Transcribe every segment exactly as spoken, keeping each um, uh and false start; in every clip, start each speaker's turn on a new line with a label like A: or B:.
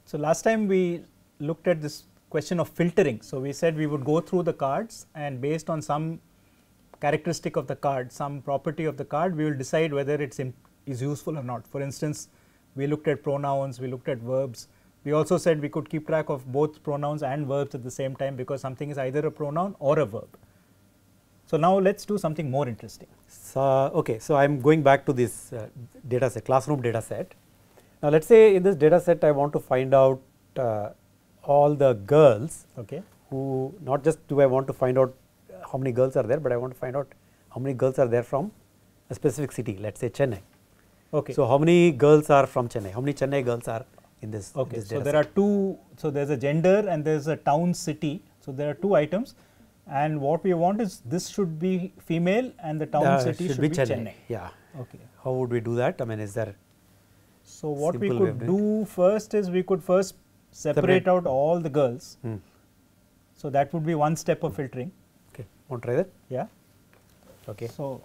A: So, last time we looked at this question of filtering. So, we said we would go through the cards and based on some characteristic of the card, some property of the card, we will decide whether it is useful or not. For instance, we looked at pronouns, we looked at verbs. We also said we could keep track of both pronouns and verbs at the same time because something is either a pronoun or a verb. So, now let us do something more interesting.
B: So, okay, so I am going back to this uh, data set, classroom data set. Now, let us say in this data set I want to find out uh, all the girls
A: okay.
B: who, not just do I want to find out how many girls are there, but I want to find out how many girls are there from a specific city, let us say Chennai.
A: Okay.
B: So, how many girls are from Chennai, how many Chennai girls are in this,
A: okay.
B: in this
A: so,
B: data
A: there
B: set?
A: are two, so there is a gender and there is a town city. So, there are two items and what we want is this should be female and the town
B: uh,
A: city should,
B: should
A: be,
B: be
A: Chennai.
B: Chennai. Yeah.
A: Okay.
B: How would we do that? I mean, is there
A: So, what we
B: simple way
A: could
B: of doing
A: do first is we could first separate,
B: Separate.
A: out all the girls.
B: Hmm.
A: So, that would be one step of filtering.
B: Okay, want to try that?
A: Yeah.
B: Okay.
A: So,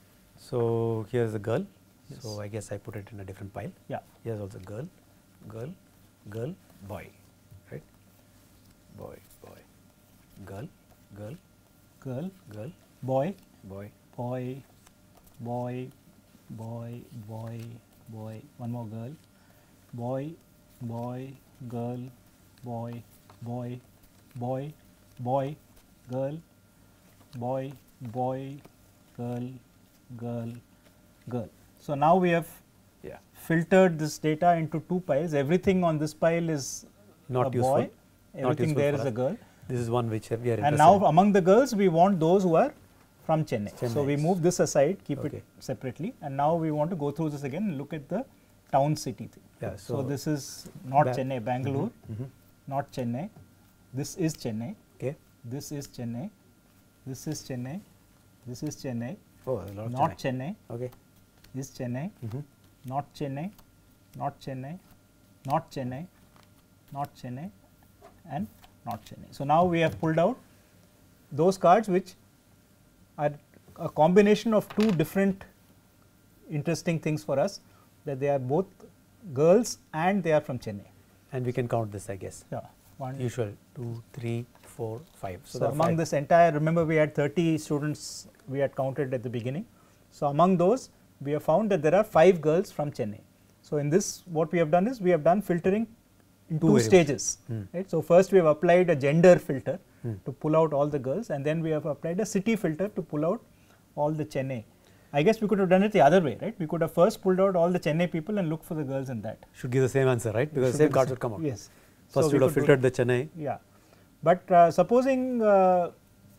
B: So, here is a girl.
A: Yes.
B: So, I guess I put it in a different pile.
A: yeah.
B: Here is also girl, girl, girl, boy, right? Boy, boy, girl, girl,
A: Girl,
B: girl,
A: boy,
B: boy,
A: boy, boy, boy, boy, boy, one more girl, boy, boy, girl, boy, boy, boy, boy, girl, boy, boy, girl, girl, girl. So, now we have
B: yeah,
A: filtered this data into two piles. Everything on this pile is
B: not
A: a
B: useful.
A: boy, everything
B: useful
A: there
B: for
A: is
B: us.
A: a girl.
B: This is one which we are interested
A: And now
B: in.
A: among the girls we want those who are from Chennai.
B: Chennai.
A: So, we move this aside, keep
B: Okay.
A: it separately and now we want to go through this again and look at the town city thing.
B: Yeah,
A: So,
B: so
A: this is not
B: Ba-
A: Chennai, Bangalore,
B: Mhm.
A: not Chennai, this is Chennai,
B: Okay.
A: this is Chennai, this is Chennai, this is Chennai,
B: Oh, a lot of
A: not
B: Chennai.
A: Chennai,
B: Okay.
A: is Chennai,
B: Mhm.
A: not Chennai, not Chennai, not Chennai, not Chennai and not Chennai. So, now we have pulled out those cards which are a combination of two different interesting things for us, that they are both girls and they are from Chennai.
B: And we can count this, I guess.
A: Yeah, one.
B: Usual two, three, four, five.
A: So,
B: there are
A: among
B: five.
A: this entire, remember we had thirty students we had counted at the beginning. So, among those we have found that there are five girls from Chennai. So, in this what we have done is we have done filtering in two,
B: Two variables.
A: stages.
B: Hmm.
A: Right. So, first we have applied a gender filter
B: Hmm.
A: to pull out all the girls and then we have applied a city filter to pull out all the Chennai. I guess we could have done it the other way, right. We could have first pulled out all the Chennai people and looked for the girls in that.
B: Should give the same answer, right? Because
A: Should
B: the same
A: be
B: cards
A: the
B: would come out.
A: Yes.
B: First
A: So,
B: we
A: we
B: would have
A: could do-
B: filtered the Chennai.
A: Yeah, but uh, supposing uh,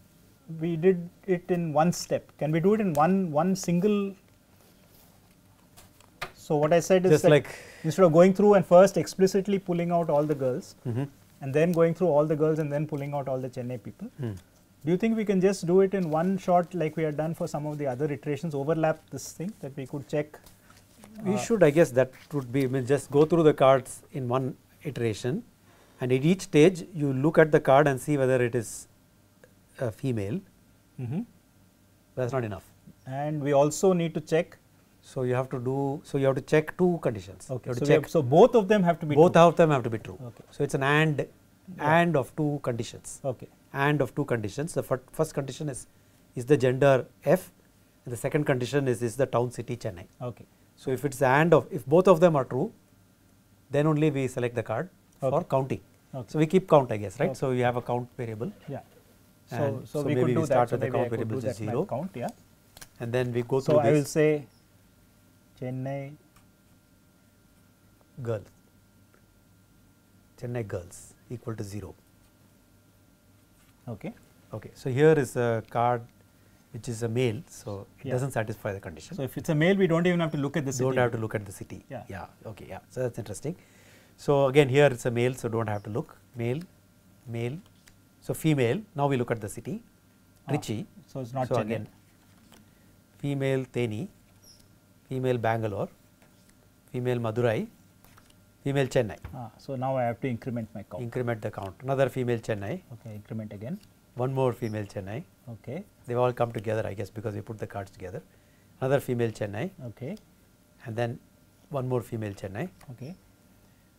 A: we did it in one step, can we do it in one one single? So, what I said is
B: Just
A: that
B: like
A: instead of going through and first explicitly pulling out all the girls
B: Mhm.
A: and then going through all the girls and then pulling out all the Chennai people,
B: Hmm.
A: do you think we can just do it in one shot like we had done for some of the other iterations, overlap this thing, that we could check?
B: We
A: uh,
B: should, I guess that would be, I mean, just go through the cards in one iteration and at each stage you look at the card and see whether it is a female.
A: mhm.
B: That is not enough.
A: And we also need to check.
B: So, you have to do, so you have to check two conditions.
A: Okay,
B: You have
A: so,
B: to
A: we
B: check
A: have, so both of them have to be
B: both
A: true.
B: of them have to be true.
A: Okay.
B: So, it is an and,
A: Yeah.
B: and of two conditions.
A: Okay.
B: And of two conditions. The fir first condition is, is the gender F and the second condition is, is the town city Chennai.
A: Okay.
B: So, if it is and of, if both of them are true, then only we select the card for
A: Okay.
B: counting.
A: Okay.
B: So, we keep count, I guess, right.
A: Okay.
B: So, we have a count variable
A: Yeah. So,
B: And
A: so,
B: so
A: we
B: maybe
A: could do
B: we
A: that.
B: start
A: So,
B: with the
A: maybe I
B: count
A: could
B: variable
A: do
B: which is
A: that math
B: zero.
A: count, yeah.
B: and then we go
A: So,
B: through
A: I will
B: this
A: say Chennai,
B: girl, Chennai girls equal to zero.
A: okay.
B: Okay. So, here is a card which is a male. So, it
A: Yeah.
B: does not satisfy the condition.
A: So, if it is a male, we do not even have to look at the city.
B: Don't have to look at the city.
A: Yeah.
B: Yeah. Okay. Yeah. So, that is interesting. So, again here it is a male. So, do not have to look male, male. So, female. Now, we look at the city
A: Ah,
B: Trichy.
A: So, it is not
B: So,
A: Chennai.
B: again female Theni, female Bangalore, female Madurai, female Chennai.
A: Ah, so, now I have to increment my count.
B: Increment the count. Another female Chennai,
A: Okay, increment again.
B: one more female Chennai.
A: Okay.
B: They have all come together, I guess, because we put the cards together. Another female Chennai,
A: Okay.
B: and then one more female Chennai.
A: Okay.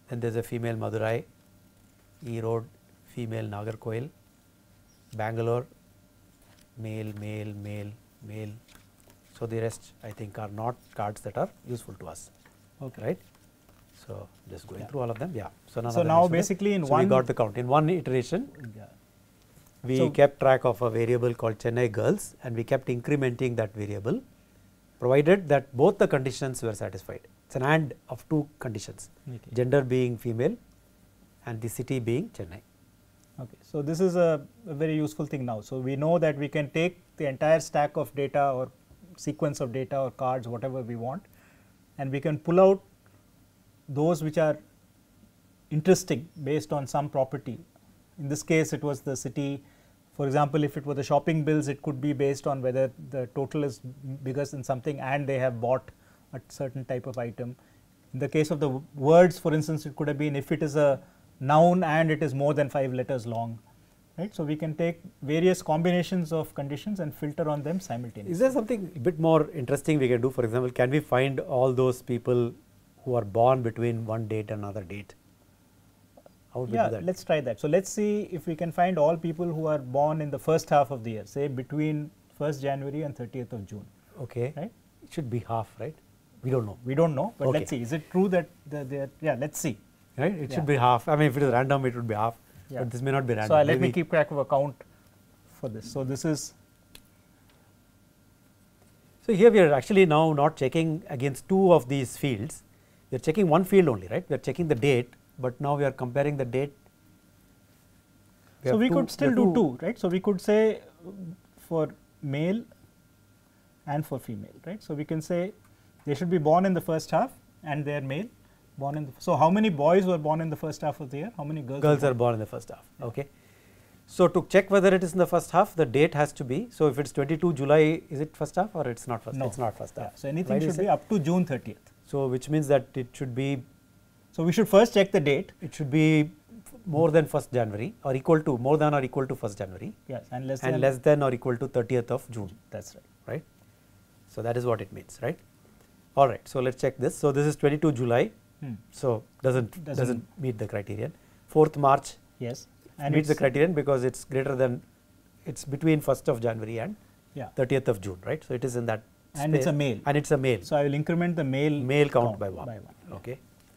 B: then there is a female Madurai, Erode, female Nagarkoil, Bangalore, male, male, male, male. So, the rest I think are not cards that are useful to us,
A: Okay.
B: right. So, just going
A: Yeah.
B: through all of them, yeah. So, none
A: So
B: of them
A: now
B: is
A: basically in
B: so
A: one
B: we got the count. In one iteration,
A: Yeah.
B: we
A: So-
B: kept track of a variable called Chennai girls, and we kept incrementing that variable, provided that both the conditions were satisfied. It is an AND of two conditions,
A: Okay.
B: gender being female and the city being Chennai.
A: Okay. So, this is a, a very useful thing now. So, we know that we can take the entire stack of data or sequence of data or cards, whatever we want, and we can pull out those which are interesting based on some property. In this case, it was the city. For example, if it were the shopping bills, it could be based on whether the total is bigger than something and they have bought a certain type of item. In the case of the w- words, for instance, it could have been if it is a noun and it is more than five letters long, right. So, we can take various combinations of conditions and filter on them simultaneously.
B: Is there something a bit more interesting we can do? For example, can we find all those people who are born between one date and another date? How would we
A: Yeah,
B: do that?
A: let's try that. So, let's see if we can find all people who are born in the first half of the year, say between first January and thirtieth of June,
B: Okay,
A: right.
B: it should be half, right? We don't know,
A: We do not know, but
B: Okay.
A: let's see. Is it true that the, they are, yeah, let's see.
B: right? It
A: Yeah.
B: should be half. I mean, if it is random, it would be half,
A: Yeah.
B: but this may not be random.
A: So, uh, let me
B: Maybe-
A: keep track of a count for this. So, this is
B: So, here we are actually now not checking against two of these fields. We are checking one field only, right? We are checking the date, but now we are comparing the date.
A: so
B: have
A: we
B: two-
A: could still
B: have
A: do two, right. So, we could say um, for male and for female, right. So, we can say they should be born in the first half and they are male born in the. So, how many boys were born in the first half of the year? How many girls?
B: Girls
A: were
B: are born in the first half. Okay. So, to check whether it is in the first half, the date has to be. So, if it is twenty-two July, is it first half or it is not first?
A: No.
B: It is not first
A: Yeah.
B: half.
A: So, anything
B: Why do you
A: should
B: say?
A: be up to June thirtieth.
B: So, which means that it should be
A: So, we should first check the date.
B: it should be more than first January or equal to more than or equal to first January
A: Yes, and less
B: and
A: than.
B: less than or equal to thirtieth of June,
A: That's right.
B: right. So, that is what it means, right. All right. So, let us check this. So, this is twenty-two July.
A: Hmm.
B: So, doesn't
A: Doesn't-
B: doesn't meet the criterion. fourth March
A: Yes,
B: and meets the criterion because it is greater than, it is between first of January and
A: yeah,
B: thirtieth of June, right. So, it is in that
A: and it's a
B: space.
A: male.
B: And it is a male,
A: So, I will increment the male
B: male count, by one.
A: By one. Yeah.
B: Okay.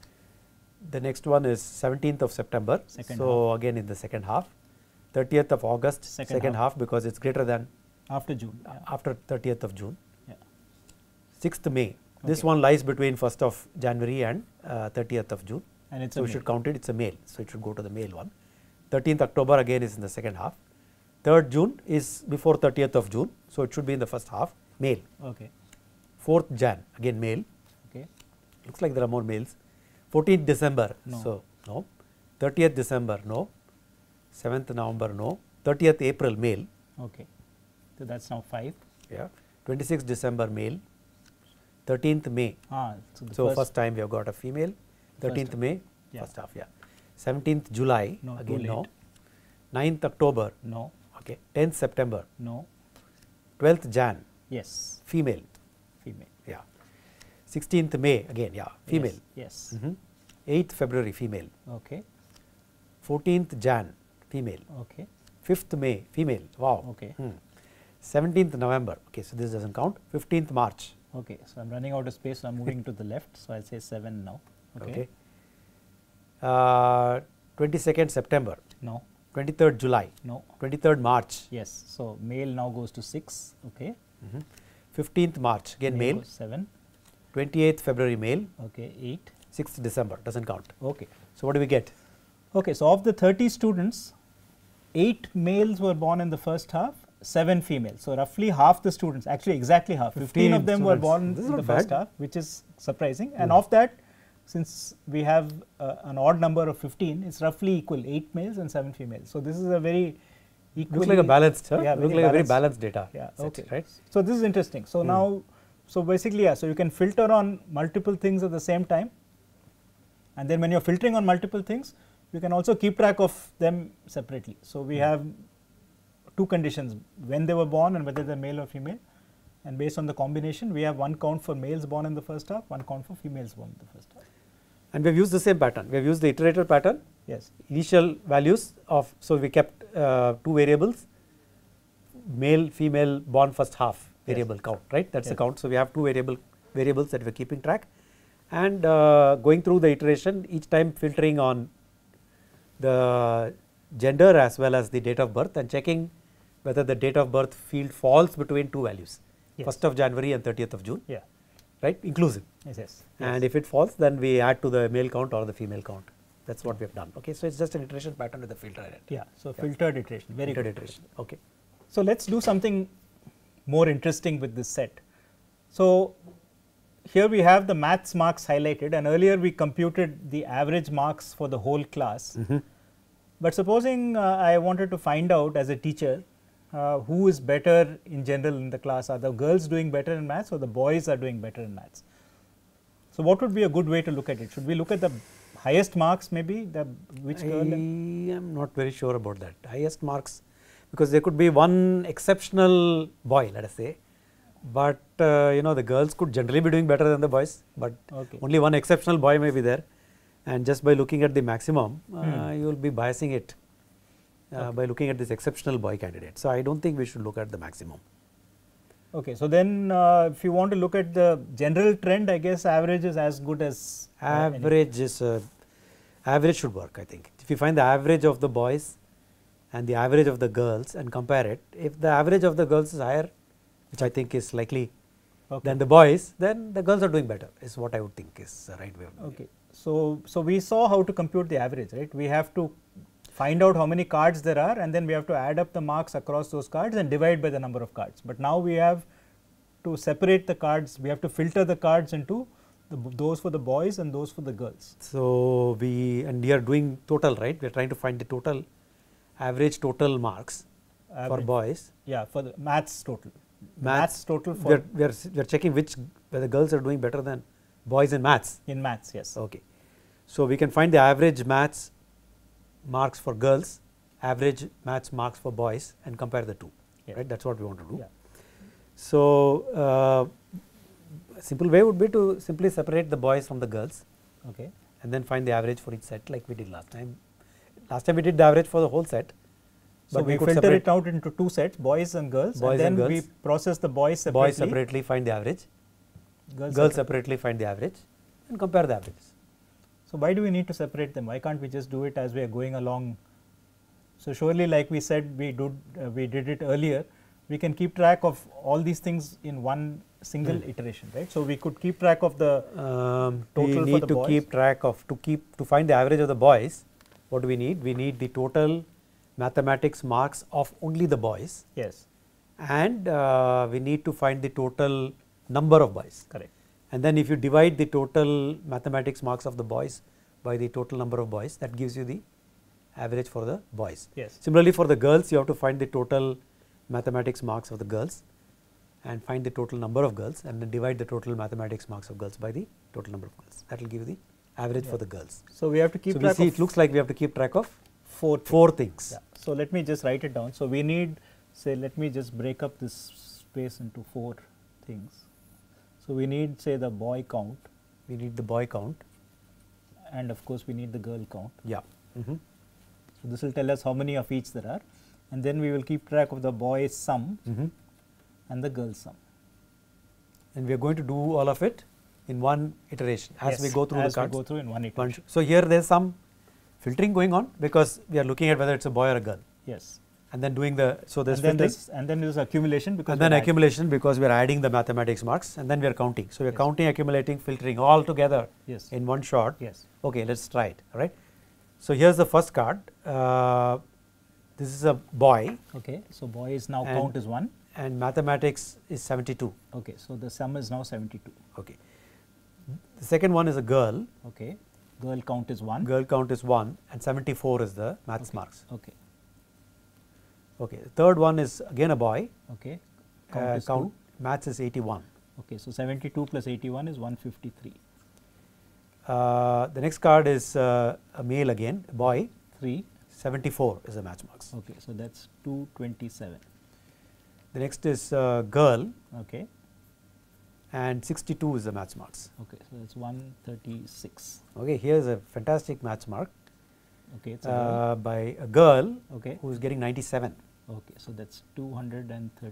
B: The next one is seventeenth of September.
A: Second
B: so, again in the second half. thirtieth of August,
A: Second
B: second,
A: half.
B: half. because it is greater than
A: After June. Yeah.
B: after thirtieth of June.
A: Yeah.
B: sixth May. This
A: Okay.
B: one lies between first of January and uh, thirtieth of June.
A: And it's
B: So,
A: a
B: we
A: male.
B: should count it, it is a male. So, it should go to the male one. thirteenth October again is in the second half. third June is before thirtieth of June. So, it should be in the first half, male.
A: Okay.
B: fourth Jan again male.
A: Okay.
B: Looks like there are more males. fourteenth December,
A: No.
B: so no. thirtieth December, no. seventh November, no. thirtieth April, male.
A: Okay. So, that's now five.
B: Yeah. twenty-sixth December, male. thirteenth May.
A: Ah, so the
B: So,
A: first,
B: first time we have got a female. thirteenth
A: half.
B: May,
A: Yeah.
B: first half, yeah. seventeenth July,
A: No, too
B: again no.
A: late.
B: ninth October,
A: No,
B: okay. tenth September,
A: no,
B: twelfth Jan,
A: yes,
B: female,
A: female.
B: yeah. sixteenth May, again, yeah, female.
A: Yes. yes.
B: Mhm. eighth February, female.
A: Okay.
B: fourteenth Jan, female.
A: Okay.
B: fifth May, female, wow.
A: Okay.
B: Hmm. seventeenth November, okay, so this does not count. fifteenth March,
A: Okay. So, I am running out of space. So, I am moving to the left. So, I will say seven now. Okay.
B: okay. Uh, twenty-second September,
A: No,
B: twenty-third July,
A: no,
B: twenty-third March,
A: yes. So, male now goes to six. Okay.
B: mhm. fifteenth March, again male.
A: goes seven.
B: twenty-eighth February, male.
A: Okay. Eight.
B: sixth December, does not count.
A: Okay.
B: So, what do we get?
A: Okay. So, of the thirty students, eight males were born in the first half, seven females. So, roughly half the students, actually exactly half, fifteen, of them were
B: students.
A: born
B: This is
A: in the
B: not
A: first
B: bad.
A: half, which is surprising. And
B: Hmm.
A: of that, since we have uh, an odd number of fifteen, it's roughly equal, eight males and seven females. So, this is a very equally.
B: Looks like a balanced, huh?
A: Yeah,
B: Looks
A: very
B: like a very
A: balanced.
B: balanced data.
A: Yeah,
B: set,
A: okay.
B: Right?
A: So, this is interesting. So,
B: Hmm.
A: now, so basically, yeah, so you can filter on multiple things at the same time. And then when you are filtering on multiple things, you can also keep track of them separately. So, we
B: Hmm.
A: have two conditions, when they were born and whether they are male or female. And based on the combination, we have one count for males born in the first half, one count for females born in the first half.
B: And we have used the same pattern. We have used the iterator pattern.
A: Yes.
B: Initial values of, so we kept uh, two variables, male, female, born first half variable yes. count, right? That's yes. the count. So we have two variable variables that we are keeping track, and uh, going through the iteration, each time filtering on the gender as well as the date of birth, and checking whether the date of birth field falls between two values, yes. first of January and thirtieth of June,
A: yeah.
B: right, inclusive.
A: Yes, yes.
B: And
A: yes.
B: if it falls, then we add to the male count or the female count. That is what we have done. Okay, so it is just an iteration pattern with the filter in it.
A: Yeah, so
B: yeah.
A: filtered iteration, very
B: filtered
A: good.
B: iteration. Okay.
A: So let us do something more interesting with this set. So here we have the maths marks highlighted, and earlier we computed the average marks for the whole class.
B: Mm-hmm.
A: But supposing uh, I wanted to find out as a teacher uh, who is better in general in the class, are the girls doing better in maths or the boys are doing better in maths? So what would be a good way to look at it? Should we look at the highest marks, maybe the which
B: I
A: girl?
B: I am not very sure about that. Highest marks, because there could be one exceptional boy, let us say, but uh, you know, the girls could generally be doing better than the boys, but
A: okay.
B: only one exceptional boy may be there, and just by looking at the maximum uh, hmm. you will be biasing it uh, okay. by looking at this exceptional boy candidate. So I don't think we should look at the maximum.
A: Okay, so then uh, if you want to look at the general trend, I guess average is as good as uh,
B: average is uh, average should work. I think if you find the average of the boys and the average of the girls and compare it, if the average of the girls is higher, which I think is likely okay. than the boys, then the girls are doing better, is what I would think is the right way of doing
A: okay.
B: it.
A: So, so we saw how to compute the average, right? We have to find out how many cards there are, and then we have to add up the marks across those cards and divide by the number of cards. But now we have to separate the cards, we have to filter the cards into the, those for the boys and those for the girls.
B: So we, and we are doing total, right? We are trying to find the total, average total marks average. for boys.
A: Yeah, for the maths total.
B: Maths,
A: maths total for.
B: We are, we, are, we are checking which, whether girls are doing better than boys in maths.
A: In maths, yes.
B: Okay. So we can find the average maths marks for girls, average maths marks for boys, and compare the two, yeah. right? That is what we want to do.
A: Yeah.
B: So uh, a simple way would be to simply separate the boys from the girls,
A: okay,
B: and then find the average for each set, like we did last time. Last time we did the average for the whole set.
A: So we, we filter it out into two sets, boys and girls,
B: boys
A: and then
B: and girls.
A: we process the boys separately.
B: Boys separately find the average,
A: girls,
B: girls separately find the average, and compare the averages.
A: So why do we need to separate them? Why can't we just do it as we are going along? So surely, like we said, we did uh, we did it earlier. We can keep track of all these things in one single mm. iteration, right? So we could keep track of the
B: um,
A: total
B: we
A: for
B: need
A: the
B: to
A: boys.
B: keep track of to keep to find the average of the boys. What do we need? We need the total mathematics marks of only the boys.
A: Yes.
B: And uh, we need to find the total number of boys.
A: Correct.
B: And then if you divide the total mathematics marks of the boys by the total number of boys, that gives you the average for the boys.
A: Yes.
B: Similarly, for the girls, you have to find the total mathematics marks of the girls and find the total number of girls, and then divide the total mathematics marks of girls by the total number of girls. That will give you the average yeah. for the girls.
A: So we have to keep
B: so
A: track
B: we see
A: of
B: it looks like we have to keep track of
A: four things.
B: Four things.
A: Yeah. So let me just write it down. So we need, say, let me just break up this space into four things. So we need, say, the boy count.
B: We need the boy count.
A: And of course, we need the girl count.
B: Yeah. Mm-hmm.
A: So this will tell us how many of each there are. And then we will keep track of the boy's sum
B: mm-hmm.
A: and the girl's sum.
B: And we are going to do all of it in one iteration as
A: yes,
B: we go through
A: as
B: the cards.
A: we go through in one iteration.
B: So here there is some filtering going on because we are looking at whether it is a boy or a girl.
A: Yes.
B: And then doing the, so there is
A: filtering.
B: filtering.
A: And then there is accumulation because
B: And then accumulation because we are adding the mathematics marks, and then we are counting. So we are
A: yes.
B: counting, accumulating, filtering all together
A: yes.
B: in one shot.
A: Yes.
B: Okay, let us try it. All right. So here is the first card. Uh, this is a boy.
A: Okay. So boy is now
B: and
A: count is one.
B: And mathematics is seventy-two.
A: Okay. So the sum is now seventy-two.
B: Okay. The second one is a girl.
A: Okay. Girl count is one.
B: Girl count is one, and seventy-four is the maths
A: okay.
B: marks.
A: Okay.
B: Okay. The third one is again a boy.
A: Okay. Count
B: uh,
A: is
B: count
A: two.
B: Maths is eighty-one.
A: Okay. So seventy-two plus eighty-one is one fifty-three.
B: Uh, the next card is uh, a male again, a boy.
A: Three.
B: seventy-four is the maths marks.
A: Okay. So that's two twenty-seven.
B: The next is uh, girl.
A: Okay.
B: and sixty-two is the match marks.
A: Okay, so that's one thirty-six.
B: Okay, here is a fantastic match mark
A: Okay, it's a
B: uh, by a girl
A: okay.
B: who is getting ninety-seven.
A: Okay, so that's two hundred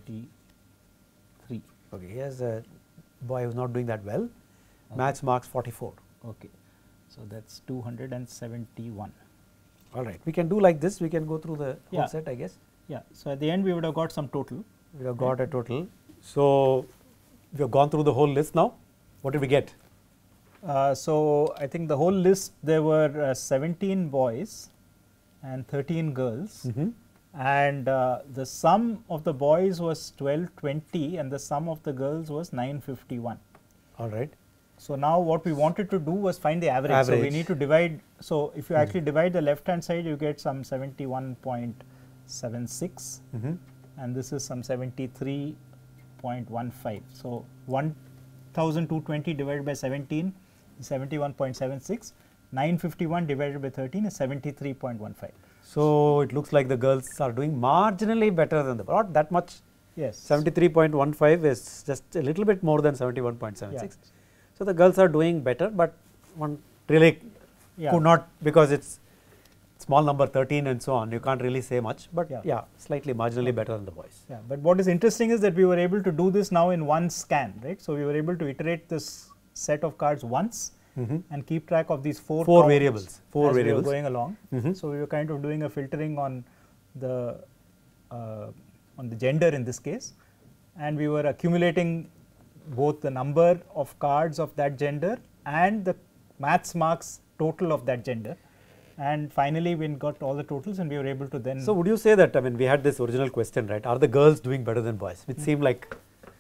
A: thirty-three.
B: Okay, here's a boy who's not doing that well.
A: Okay.
B: Match marks forty-four.
A: Okay, so that's two hundred seventy-one.
B: All right, we can do like this. We can go through the
A: Yeah.
B: whole set, I guess.
A: Yeah, so at the end we would have got some total.
B: We have got a total. So we have gone through the whole list now. What did we get?
A: Uh, so I think the whole list, there were uh, seventeen boys and thirteen girls.
B: Mm-hmm.
A: And uh, the sum of the boys was twelve twenty and the sum of the girls was nine fifty-one.
B: All right.
A: So now what we wanted to do was find the average.
B: Average.
A: So we need to divide. So if you
B: Mm.
A: actually divide the left hand side, you get some seventy-one point seven six
B: Mm-hmm.
A: and this is some seventy-three point one five. So one thousand two hundred twenty divided by seventeen is seventy-one point seven six. nine fifty-one divided by thirteen is seventy-three point one five.
B: So it looks like the girls are doing marginally better than the, not that much.
A: Yes.
B: seventy-three point one five is just a little bit more than seventy-one point seven six.
A: Yeah.
B: So the girls are doing better, but one really
A: Yeah.
B: could not, because it's small number thirteen and so on, you can't really say much, but yeah,
A: Yeah.
B: slightly marginally better than the boys.
A: Yeah, but what is interesting is that we were able to do this now in one scan, right? So we were able to iterate this set of cards once
B: Mm-hmm.
A: and keep track of these four
B: Four
A: columns
B: variables, four
A: as
B: variables.
A: we were going along.
B: Mm-hmm.
A: So we were kind of doing a filtering on the uh, on the gender in this case, and we were accumulating both the number of cards of that gender and the maths marks total of that gender, and finally we got all the totals and we were able to then.
B: So would you say that, I mean, we had this original question, right? Are the girls doing better than boys? Which mm-hmm. seemed like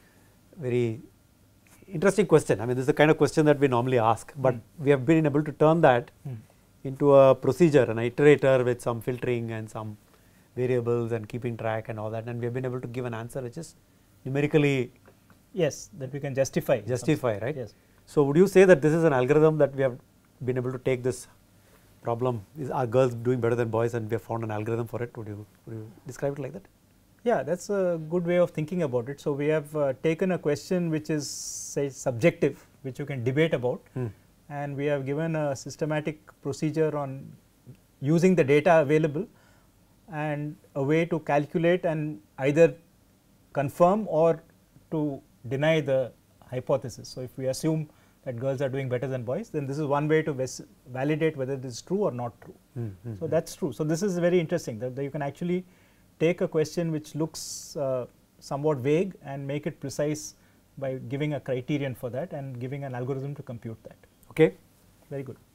B: very interesting question. I mean, this is the kind of question that we normally ask, but mm. we have been able to turn that mm. into a procedure, an iterator with some filtering and some variables and keeping track and all that, and we have been able to give an answer which is numerically
A: yes, that we can justify.
B: Justify, right?
A: Yes.
B: So would you say that this is an algorithm that we have been able to take this problem? Is are girls doing better than boys, and we have found an algorithm for it? Would you would you describe it like that?
A: Yeah, that's a good way of thinking about it. So we have uh, taken a question which is, say, subjective, which you can debate about, hmm. and we have given a systematic procedure on using the data available and a way to calculate and either confirm or to deny the hypothesis. So if we assume that girls are doing better than boys, then this is one way to validate whether this is true or not true. Mm-hmm. So that's true. So this is very interesting that, that you can actually take a question which looks uh, somewhat vague and make it precise by giving a criterion for that and giving an algorithm to compute that.
B: Okay.
A: Very good.